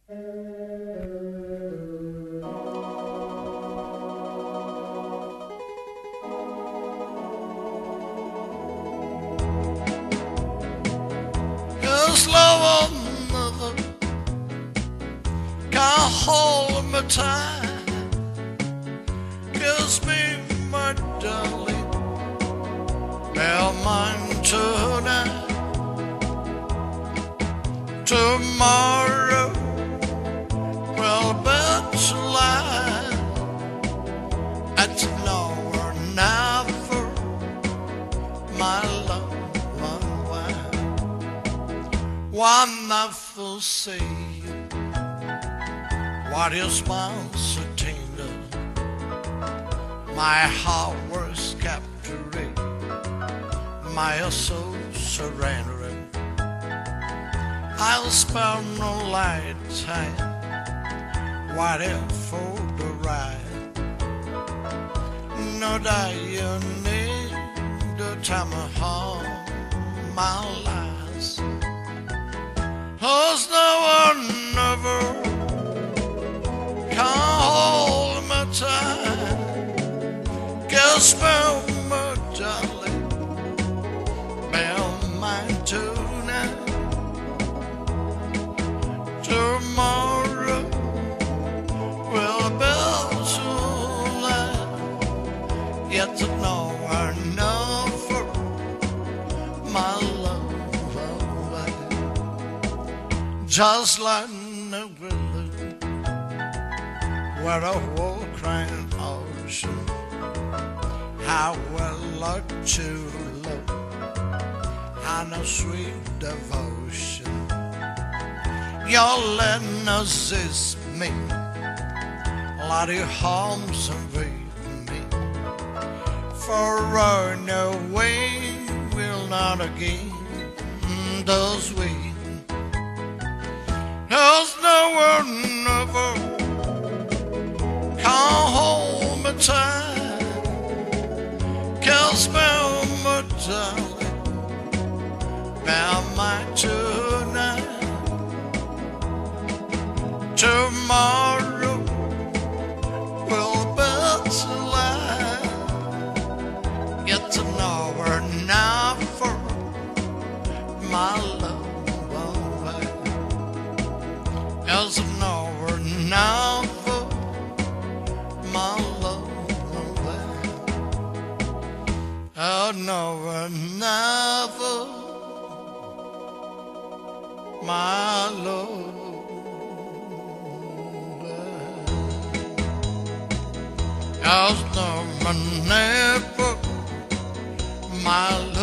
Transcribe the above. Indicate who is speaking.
Speaker 1: 'Cause love another can't hold me tight. 'Cause me, my darling, bear mine tonight. Tomorrow will be to lie. It's now or never, my love, wonderful see what you smile so tender. My heart was captured, my soul surrendering. I'll spare no lifetime waiting for the ride. No that you need the time of home, my last. 'Cause no one ever can hold me tight. 'Cause my darling, bear mine tonight. Tomorrow will be so late. Yet to know or never, my love, just like the willow where a whole crying ocean. How well like to love and a sweet devotion. Your leanness is me, let your arms envelop me. For run away will not again, does we? There's no one ever can hold me tight. 'Cause my darling, bear mine tonight. Tomorrow will be to lie. Yet to know or never, my love, as to know or never, my love, I know or never, my love. As no one never, my love.